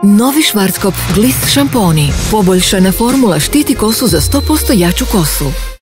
Novi Schwarzkopf Gliss šamponi. Poboljšana formula štiti kosu za 100% jaču kosu.